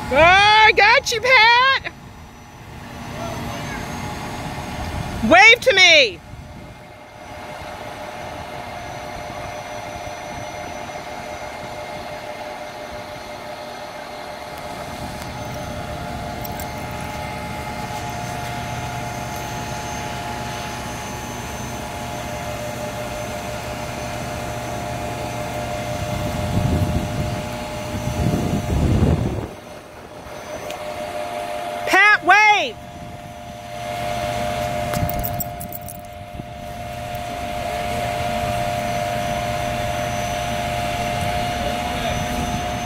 Oh, I got you, Pat. Wave to me. Pat, wave.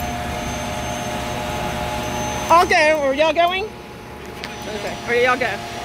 I'll go. Are y'all going? Okay. Where y'all go?